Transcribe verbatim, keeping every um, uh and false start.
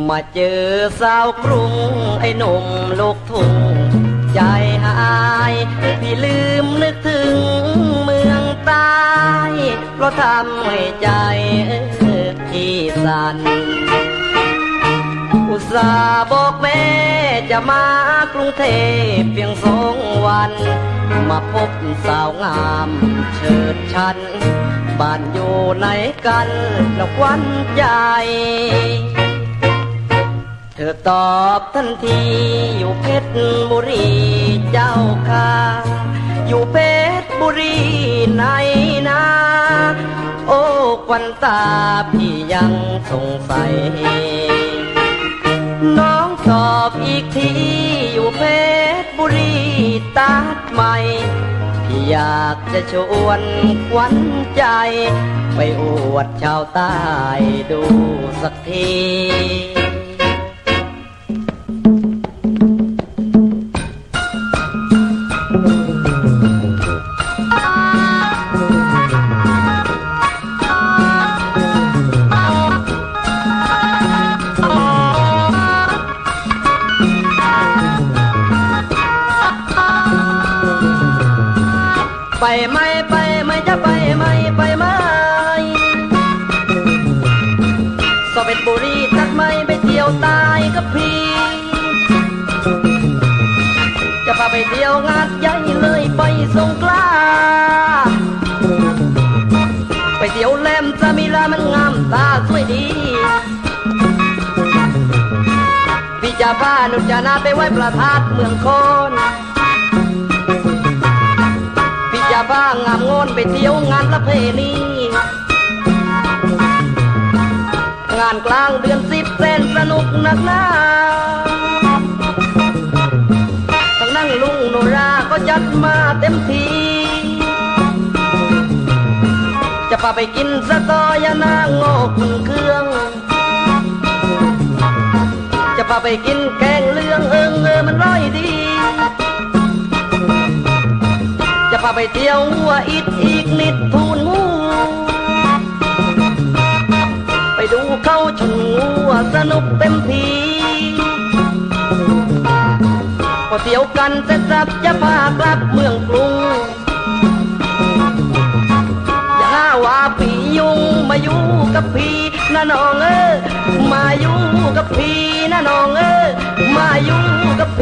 มาเจอสาวกรุงไอ้หนุ่มลูกทุ่งใจหายพี่ลืมนึกถึงเมืองใต้เพราะทำให้ใจพี่สั่นอุตส่าห์บอกแม่จะมากรุงเทพเพียงสองวันมาพบสาวงามเฉิดฉันบ้านอยู่ไหนกันแล้วควันใจเธอตอบทันทีอยู่เพชรบุรีเจ้าค่ะอยู่เพชรบุรีไหนนะโอ้ควันตาพี่ยังสงสัยน้องตอบอีกทีอยู่เพชรบุรีตัดใหม่พี่อยากจะชวนควันใจไปอวดชาวใต้ดูสักทีไปไหมไปไหมจะไปไหมไปไหมสอบเพชรบุรีทักไหมไปเที่ยวใต้กับพี่จะพาไปเที่ยวงานใหญ่เลยไปสงขลาไปเที่ยวแหลมสามีลามันงามตาสวยดีพี่จะพาหนุ่มจานาไปไหว้พระธาตุเมืองโคนจะบ้างงามงอนไปเที่ยวงานประเพณีงานกลางเดือนสิบเส้นสนุกนักหนาทั้งนั่งลุงโนราก็จัดมาเต็มทีจะพาไปกินสะตอยานางโงกเครื่องจะพาไปกินแกงเลืองเอิงเออมันร้อยดีจะพาไปเที่ยวหัวอิดอีกนิดทูนงูไปดูเขาชนงูสนุกเต็มทีพอเที่ยวกันเสร็จสับจะพากลับเมืองกรุงอย่าหาว่าพี่ยุงมาอยู่กับพี่นะน้องเอ้ยมาอยู่กับพี่นะน้องเอ้ยมาอยู่กับ